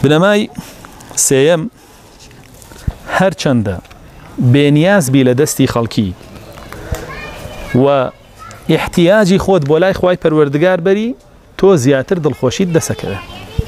بنەمای سێیەم هەرچەندە بێنیاز بی لە دەستی خەڵکی و احتیاجی خۆت بۆ لای خوای پەروەردگار بەری تۆ زیاتر دڵخۆشیت دەسەکەوێ.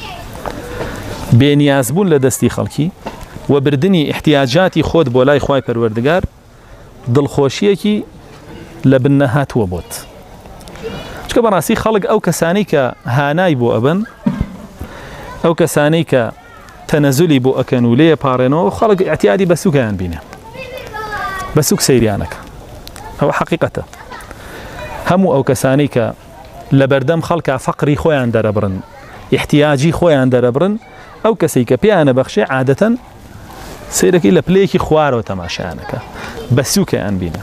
بێنیاز بوون لە دەستی خەڵکی و بردننی احتیاجاتی خۆت بۆ لای خوای پەروەردگار دڵخۆشیەکی لە بنە هاتووە بۆت. چکە بەڕاستی خەڵک ئەو کەسانی کە هانای بۆ ئەبن، ئەو کەسانەی کە تەنەزولی بۆ ئەکەن و لێ پاڕێنەوە، خەڵک احتیادی بە سووکیان بینە، بە سووک سەیریانەکە. ئەوە حەقیقەتە. هەموو ئەو کەسانی کە لە بەردەم خەڵکە فەقری خۆیان دەرەبڕن، احتیاجی خۆیان دەرەبڕن، ئەو کەسەی کە پێیانە بەخشێ عادەتەن سیرەکەی لە پلەیەکی خوارەوە تەماشایانەکە، بە سووکیان بینە.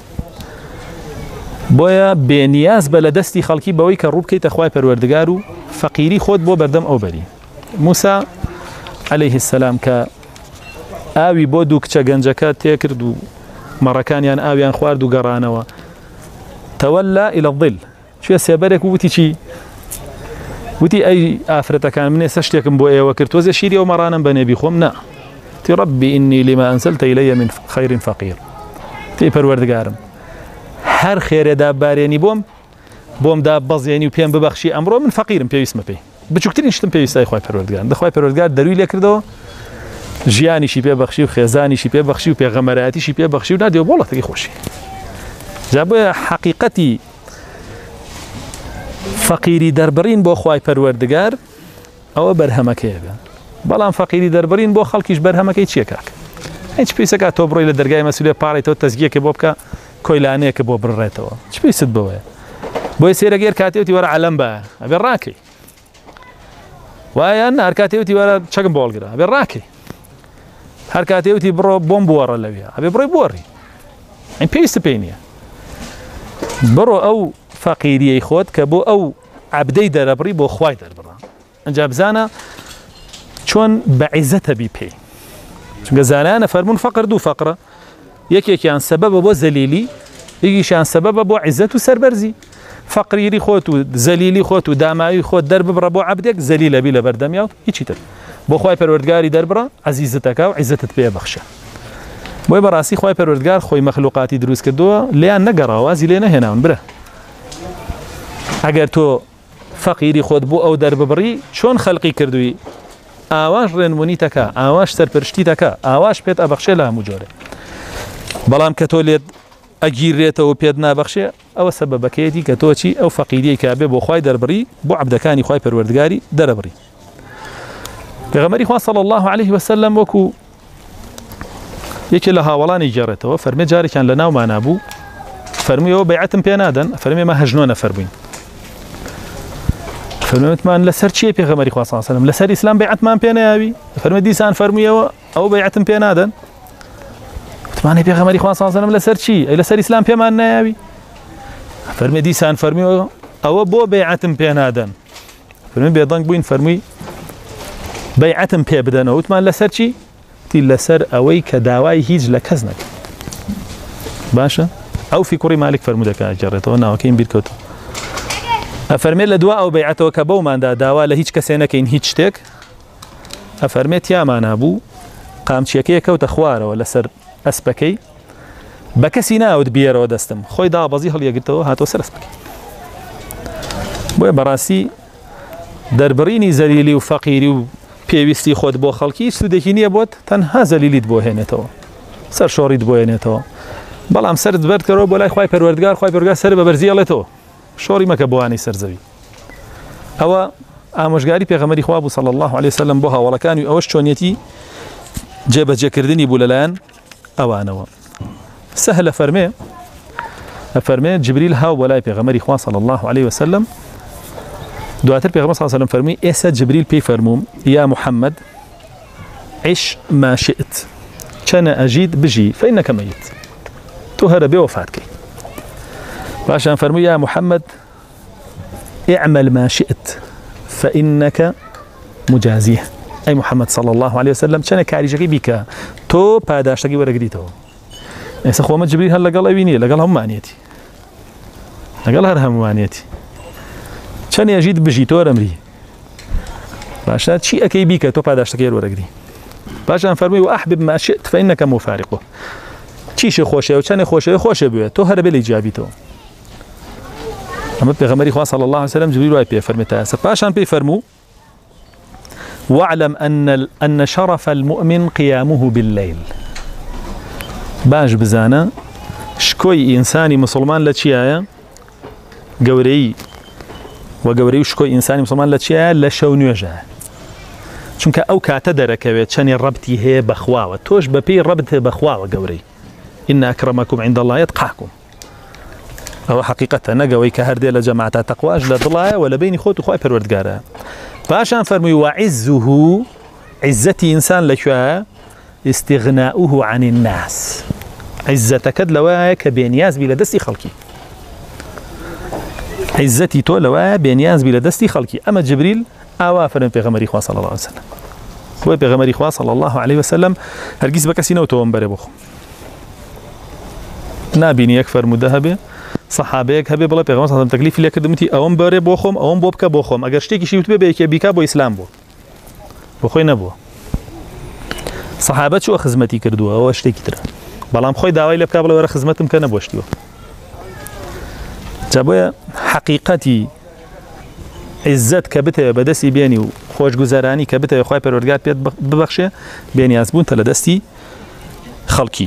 بۆیە بێنیاز بە لە دەستی خەڵکی بەوەی کە ڕوو بکەیتە خوای پەروەردگار و فەقیری خۆت بۆ بەردەم ئەو بەری. موسا عەلەیه السەلام کە ئاوی بۆ دوو کچە گەنجەکە تێکرد و مەڕەکانیان ئاویان خوارد و گەڕانەوە، تەوەللا إلى الظل، شوێ سێبەرێک وتی چی؟ وتی ئەی ئافرەتەکان من ێستا شتێکم بۆ ئێوە کرد، تۆزێ شیری ئەو مەڕانم بە نێبی خۆم نا. تی ربی ئینی لما ئەنزەلتە إلەیە من خەیر فەقیر. تی پەروەردگارم هەر خێرێدا بارێنی بۆم دا بەزێنی و پێم ببەخشی، ئەمڕۆ من فەقیرم، پێویستمە پێی بچووکترین شتم پێویستای خوای پەروەردگار. دەخوای پەروەردگار دەروی لێ کردەوە، ژیانیشی پێبەخشی و خێزانیشی پێبەخشی و پێغەمبەرایەتیشی پێبەخشی و نادێ بۆڵەتێکی خۆشی. جا بۆیە حەقیقەتی فەقیری دەربڕین بۆ خوای پەروەردگار ئەوە بەرهەمەکەیە بێن، بەڵام فەقیری دەربڕین بۆ خەڵکیش بەرهەمەکەی چییە کاک؟ هیچ پێویستەکە تۆ بڕۆی لە دەرگای مەسئولێ پاڕێتەوە تەزگیەکە بۆ بکە، کۆیلانەیەکە بۆ بڕێتەوە، چ پێویست بەوەیە؟ بۆی سێرەگەر کاتێوتی وەرە عەلەم بە ئەبێ ڕاکەی، وایە هەر کاتێوتی وەرە چەکم بۆ هەڵگرە ئەبێ ڕاکەی، هەر کاتێوتی بڕۆ بۆم بوەڕە لەوێ ئەبێ بڕۆی بوەڕی. ئەین پێویستە پێی نییە. بڕۆ ئەو فەقیریەی خۆت کە بۆ ئەو عەبدەی دەرەبڕی بۆ خوای دەربڕە، ئەنجا بزانە چۆن بە عیزەتە بی پێی. چونکە زانایانە فەرموون فەقر دوو فەقرە، یەکێکیان سەبەبە بۆ زەلیلی، یەکیشیان سەبەبە بۆ عیزەت و سەربەرزی. فەقیری خۆت و زەلیلی خۆت و داماوی خۆت دەرببڕە بۆ عەبدێک، زەلیلە بی لە بەردەمیاوت، هیچی تر. بۆ خوای پەروەردگاری دەربڕە، عەزیزتەکە و عیزەتت پێ بەخشە. بۆی بەڕاستی خوای پەروەردگار خۆی مەخلوقاتی دروست کردووە، لێیان نەگەڕا، وازی لێ نەهێناون برە. ئەگەر تۆ فەقیری خۆت بۆ ئەو دەرببڕی، چۆن خەڵقی کردووی، ئاواش ڕێنمونیتەکە، ئاواش سەرپەرشتیتەکە، ئاواش پێت ئەبەخشێ لە هەموو جۆرە. بەڵام کە تۆ لێت ئەگیرێتەوە پێت نابەخشێ، ئەوە سەبەبەکەیەتی کە تۆ چی ئەو فەقیریەی کە بێ بۆ خوای دەربڕی، بۆ عەبدەکانی خوای پەروەردگاری دەرەبڕی. پێغەمبەری خوا صلی الله علیه وسلم وەکو یەکێ لە هاوڵانی گێڕێتەوە، فەرمێ جارێکیان لە ناومانە بوو، فەرموویەوە بەیعەتم پێ نادەن، فەرمێ مە 8 نەفەر بووین. فەرمێتمان لەسەر چییە پێغەمبەری خوا صلی الله علیه وسلم؟ لەسەر ئیسلام بەیعەتمان پێ نەیاوی؟ فەرمێ دیسان فەرموویەوە ئەو بەیعەتم پێ نادەن. وتمانێ پێغەمبەری خوا صلی الله علیه وسلم لەسەر چی؟ ئەی لەسەر ئیسلام پێمان نەیاوی؟ فەرمێ دیسان فەرموویەوە ئەوە بۆ بەیعەتم پێ نادەن. فەرمێ بێدەنگ بووین، فەرمووی بەیعەتم پێ بدەنەوە. وتمان لەسەر چی؟ لەسەر ئەوەی کە داوای هیچ لە کەس نەکە. باشە؟ ئەو فی کوڕی مالک فەرموو دەکات جێڕێتەوە، ناوەکەیم بیر کەوتووە. ئەفەرمێت لە دوا ئەو بەیعەتەوە کە بەوماندا داوا لە هیچ کەسێ نەکەین هیچ شتێک، ئەفەرمێت یامان هەبوو قامچیەکەی کەوتە خوارەوە لەسەر ئەسپەکەی، بە کەسی ناوت بیێرەوە دەستم، خۆی دابەزی هەڵیەگرتەوە هاتۆ سەر ئەسپەکەی. بۆیە بەڕاستی دەربڕینی زەلیلی و فەقیری و پێویستی خۆت بۆ خەڵکی سودێکی نییە بۆت، تەنها زەلیلیت بۆ هێنێتەوە، سەر شۆڕیت بۆ هێنێتەوە. بەڵام سەرت بەرد کەرەوە بۆ لای خوای پەروەردگار، خوای پەروەردگار سەر بە بەرزی ئەڵێتەوە، شۆڕی مەکە بۆوانی سەرزەوی. ئەوە ئامۆژگاری پێغەمبەری خوا بوو صلی الله علیه وسلم بۆ هاوڵەکانی، و ئەوەش چۆنیەتی جێبەجێکردنی بوو لەلایەن ئەوانەوە. سەهلە فەرمێ جبریل هاو بۆ لای پێغەمبەری خوا صلی الله علیه وسلم، دواتر پێغەمبەر صلی الله علیه وسلم فەرمی ئێستا جبریل پێی فەرمووم یا محەممەد عیش ما شئت، چەنە ئەژیت بژی فەئینەکە مەیت، تۆ هەرە بێ وەفاتکەی. باشان فەرمووی یا محەممەد اعمل ما شئت فإنك مجازيه. أي محمد صلى الله عليه وسلم چەنە کاریشەکەی بیکە، تۆ پاداشتەکەی وەرەگریتەوە. ئێستا خۆمە جبریل هەر لەگەڵ ئەوی نییە، لەگەڵ هەمومانیەتی، لەگەڵ هەر هەمومانیەتی، چەند ئەژیت بژی تۆ ئەمری. باشا شيء أكيد بيك توبا داشتكير ورقدي باشا فرمي وأحبب ما شئت فإنك مفارقه چیش خوشه و چنه خوشه بیه تو هر بلی جابی تو اما پیغمبری خدا صلی الله علیه و سلم جبریل وای پی فرمت است پاشان پی فرمو واعلم ان شرف المؤمن قيامه بالليل باش بزانا شكوي انساني مسلمان لچيايا گوري وگوري شكوي انساني مسلمان لچيايا لشو نوجه چونکه او کاته درکوي چني ربطي هي بخوا توش بپي ربط بخوا گوري إن أكرمكم عند الله يتقاكم أو حقيقة نجوي كهردي لجماعة تقوى أجل ضلايا ولا بين خوت وخوي پروردگاره باشان فرمي وعزه عزتي إنسان لشوا استغناؤه عن الناس عزتك لوايا كبينياز بلا دستي خلقي عزتي تو لوايا بينياز بلا دستي خلقي أما جبريل أوافر بيغمري خواه صلى الله عليه وسلم هو بيغمري خواه صلى الله عليه وسلم هرگيز بكسي نوتو انبري بخو نابيني يكفر مذهبه صحابيك هبه بلا پیغمبر صلی الله علیه و تکلیف لیکردمتی اوم بره بوخم اوم بوبکه بوخم اگر شتێکی شی وتبه بیک بیکا بو اسلام بو خوی نبو صحابه شو خدمتی کردو او شتێکی تر بەڵام خۆی داوای لێ بکا بڵێ وەرە خزمەتم کە نەبۆشتیوە جا بۆیە حەقیقەتی عزت کە بتەوێ بەدەستی بێنی و خۆشگوزەرانی کە بتەوێ خوای پەروەردگار پێت ببەخشێ بێنیازبوونتە لە دەستی خەڵکی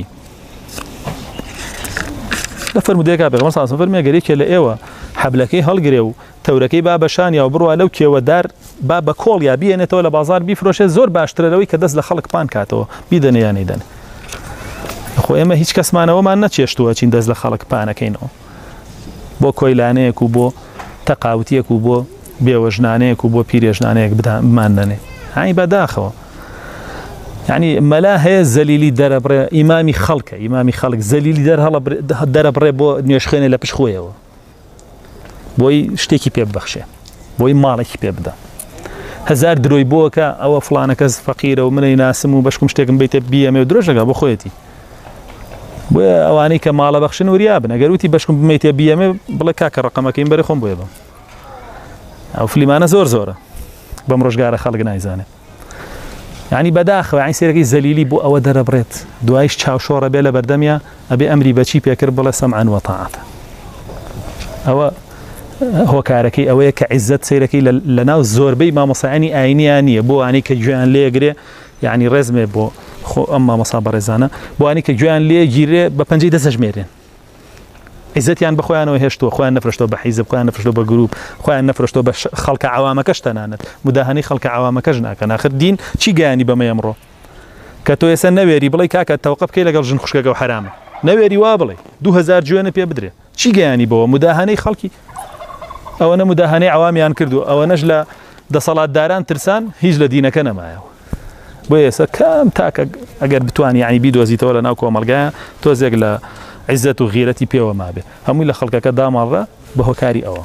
لە فەرمودەیەکا پێغەمبەر صلی الله علیه و سلم فەرمێ گەرێکێ لە ئێوە حەبلەکەی هەڵگرێ و تەورەکەی با بەشانیا و بڕوا لەو کێوەدار با بە کۆڵیا بێنێتەوە لە بازار بیفرۆشێ زۆر باشترە لەوەی کە دەست لە خەڵک پان کاتەوە بیدەنێ یان نەیدەنێ خۆ ئێمە هیچ کەسمانەوەمان نەچێشتووە چین دەست لە خەڵک پانەکەینەوە بۆ کۆیلانەیەک و بۆ تەقاوتیەک و بۆ بێوەژنانەیەک و بۆ پیرێژنانەیەک بماندنێ هاي بەداخەوە يعني ملا هي زليلي دربر إمامي خلق زليلي در هلا دربر بو نيشخينه لپش خويا بوي شتيكي بيب بخشه بوي مالك بيبدا هزار دروي بوكا او فلانه كز فقيره ومن ناسم وبشكم شتيكم بيت بي ام دروج لقى بو خويتي بو اواني كمال بخشن وريابنا قالوتي بشكم بيت بي ام بلا كاك رقمك ينبري خون بو او فليمانه زور بمروجاره خلق نايزانه يعني بداخل يعني سيركي زليلي بو او دربرت دوايش تشاو شوره بلا بردميا ابي امري بچي بيكر بلا سمعا وطاعه او هو كاركي او كعزت سيركي لنا زوربي ما مصاني عيني بو اني كجوان ليغري يعني رزمه بو اما مصاب رزانه بو اني كجوان ليغري بپنجي دسجميرين عزت يعني بخوانه وهشتو خوان نفرشتو بحزب خوان نفرشتو بجروب خوان نفرشتو بخلق عوامكش تنانت مداهني خلق عوامكش ناكن اخر دين چی گانی بما يمرو كتو يسن نويري بلاي كاكا توقف كي لقل جن خشكا حرام نويري وابلي 2000 جوان بي بدري چی گانی بو مداهني خلقي او انا مداهني عوامي ان كردو او نجله د صلاه داران ترسان هيج لدينك انا معايا بويس كم تاك اگر بتواني يعني بيدو زيت ولا ناكو ملقا توزق ل عزة وغيرتي بيه وما به هم إلا خلقك دا مرة بهكاري أو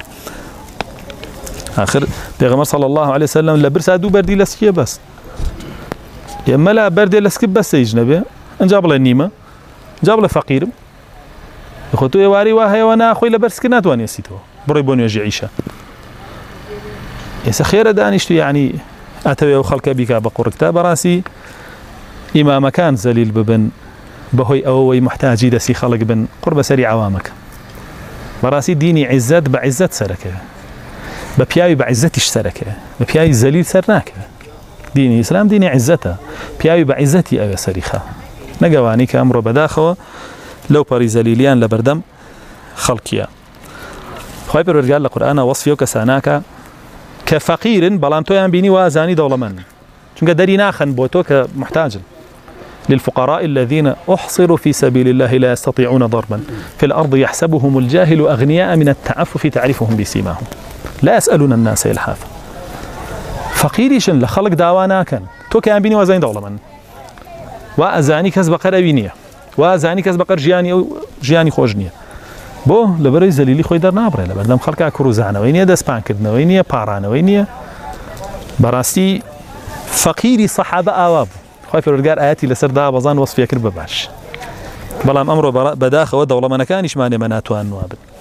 آخر پیغمبر صلى الله عليه وسلم لبرسا دو بردي لسكيه بس يما لا بردي لسكي بس يجنبه ان جاب له نيمه جاب له فقير اخوتو يواري وهي وانا اخوي لبرسكنات وان يسيتو بريبون يجي عيشه يس خير دانشتو يعني اتوي وخلق بك بقر كتاب راسي امام كان ذليل ببن بهوي أوي محتاجي دسي خلق بن قرب سري عوامك براسي ديني عزت بعزت سركه ببياي بعزتش سركه ببياي زليل سرناك ديني إسلام ديني عزته بياي بعزتي أوي سريخه نقواني كأمر بداخو لو بري زليليان لبردم خلقيا خوي برجال القرآن وصفيو كساناك كفقير بلانتو يان بيني وازاني دولمن چونك داري ناخن بوتو كمحتاج للفقراء الذين أحصروا في سبيل الله لا يستطيعون ضربا في الأرض يحسبهم الجاهل أغنياء من التعفف تعرفهم بسيماهم لا يسألون الناس إلحافا فقيريشن لخلق داوانا كان تو كان بيني وزين دولة من وأزاني كسب قرابينية وأزاني كسب قر جياني خوجنية بو لبري زليلي خوي در نابره لبردم خلقا كروزانا وينيا دسبان كدنا وينيا بارانا وينيا براستي فقيري صحابة آواب خوي فرودگار آياتي لسر دا بزان وصفيا كرب باش بلام أمره بداخة ودولة منكانش ماني مناتوان نوابد